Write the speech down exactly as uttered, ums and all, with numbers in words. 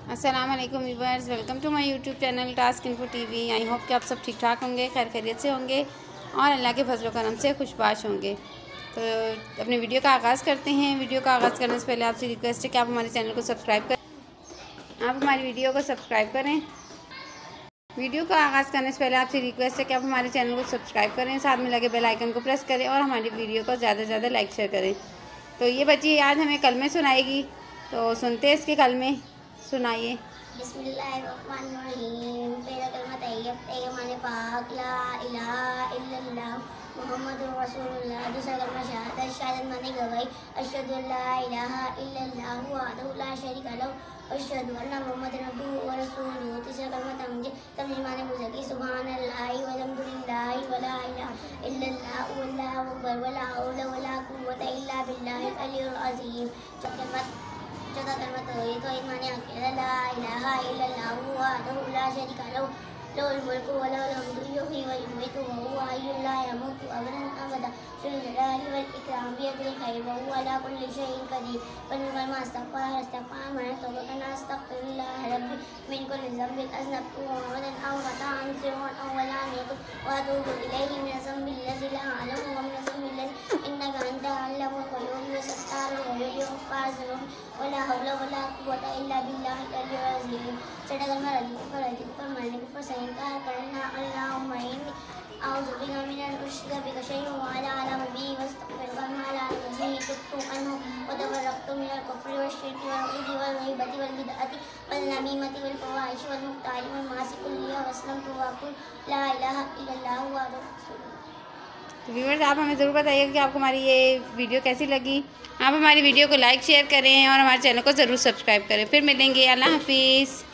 अस्सलाम वालेकुम viewers, welcome to my YouTube channel task info TV. I hope कि आप सब ठीक ठाक होंगे, खैर खैरियत से होंगे और अल्लाह के फजल करम से खुशबाश होंगे। तो अपने वीडियो का आगाज़ करते हैं। वीडियो का आगाज़ करने से पहले आपसे रिक्वेस्ट है कि आप हमारे चैनल को सब्सक्राइब करें। आप हमारी वीडियो को सब्सक्राइब करें वीडियो का आगाज़ करने से पहले आपसे रिक्वेस्ट है कि आप हमारे चैनल को सब्सक्राइब करें, साथ में लगे बेल आइकन को प्रेस करें और हमारी वीडियो को ज़्यादा से ज़्यादा लाइक शेयर करें। तो ये बच्ची आज हमें कलमे सुनाएगी, तो सुनते हैं इसके कलमे। सुनाइए। बिस्मिल्लाहिर्रहमानिर्रहीम। पहला कलमा तैयब तैयब माने पाक, ला इलाहा इल्लल्लाह मुहम्मदुर रसूलुल्लाह। दूसरा कलमा शहादत, शहादत माने गवाही, अशहदु अल्ला इलाहा इल्लल्लाह वहदहु ला शरीका लहु अशहदु अन्ना मुहम्मदन अब्दुहु व रसूलुहु। तीसरा कलमा तमजीद, तमजीद माने बुज़ुर्गी, सुब्हानल्लाहि वल्हम्दुलिल्लाहि वला इलाहा इल्लल्लाह वल्लाहु अकबर वला हौला वला कुव्वता इल्ला बिल्लाहिल अलिय्यिल अज़ीम। चौथा कलमा तौहीद, तौहीद माने अक़ीदा, ला इलाहा इल्लल्लाह वहदहु ला शरीका लहु लहुल मुल्कु व लहुल हम्दु युहयी व युमीतु व हुवा हय्युन ला यमूतु अबदन अबदा ज़ुल जलाली वल इकराम बियदिल खैर व हुवा अला कुल्लि शैइन क़दीर। पंजवां कलमा इस्तग़फ़ार, इस्तग़फ़ार माने तौबा करना, अस्तग़फ़िरुल्लाह रब्बी मिन कुल्लि ज़ंबिन अज़नबतु अमदन औ ख़ताअन सिर्रन औ अलानियतन व अतूबु इलैहि मिन ज़ंबि ल्लज़ी ला अअलमु व मिन ज़ंबि ल्लज़ी इन्नका अंता अअल्लमुल ग़ुयूब व सत्तारुल ग़ुयूब व ग़फ़्फ़ारुज़ ज़ुनूब वला हौला वला कुव्वता इल्ला बिल्लाहिल अलिय्यिल अज़ीम। छठा कलमा रद्दी कुफ़र, रद्दी कुफ़र माने कुफ़र से इनकार करना। अल्लाहुम्मा इन्नी अऊज़ु बिका मिन अन उश्रिका बिका शैअन व अना अअलमु बिही व अस्तग़फ़िरुका मा ला अअलमु बिही तुब्तु अन्हु व तबर्रअतु मिनल कुफ़्रि वश्शिरकि वल उज्रि वल ग़ीबति वल बिदअति वल नमीमति वल फ़वाहिशि वल मुख़्तालि वल मासी कुल्लिहा व अस्लमतु व अक़ूलु ला इलाहा इल्लल्लाहु वहदहु रसूलुल्लाह। व्यूअर्स, आप हमें ज़रूर बताइएगा कि आपको हमारी ये वीडियो कैसी लगी। आप हमारी वीडियो को लाइक शेयर करें और हमारे चैनल को ज़रूर सब्सक्राइब करें। फिर मिलेंगे। अल्लाह हाफ़िज़।